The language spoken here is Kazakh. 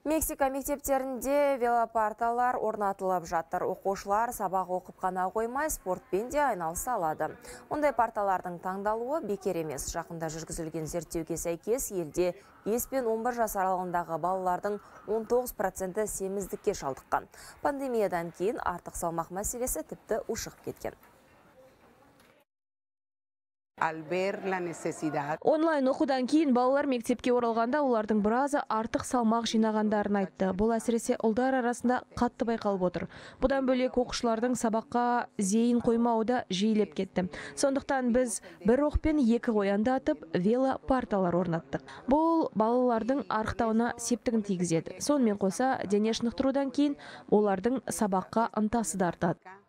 Мексика мектептерінде велопарталар орнатылып жатыр. Оқушылар сабақ оқып қана қоймай, спортпен де айналыса алады. Ондай парталардың таңдалуы бекер емес. Жақында жүргізілген зерттеуге сәйкес, елде 5 пен 11 жас аралығындағы балалардың 19% семіздікке шалдыққан. Пандемиядан кейін артық салмақ мәселесі тіпті ушығып кеткен. Онлайн оқудан кейін балалар мектепке оралғанда олардың біразы артық салмақ жинағандарын айтты. Бұл әсіресе ұлдар арасында қатты байқалып отыр. Бұдан бөлек оқушылардың сабаққа зейін қоймауы да жиілеп кетті. Сондықтан біз бір оқпен екі қоянды атып, велопарталар орнаттық. Бұл балалардың арықтауына септігін тигізеді. Сонымен қоса, дене шынықтырудан кейін олардың сабаққа ынтасы да артады.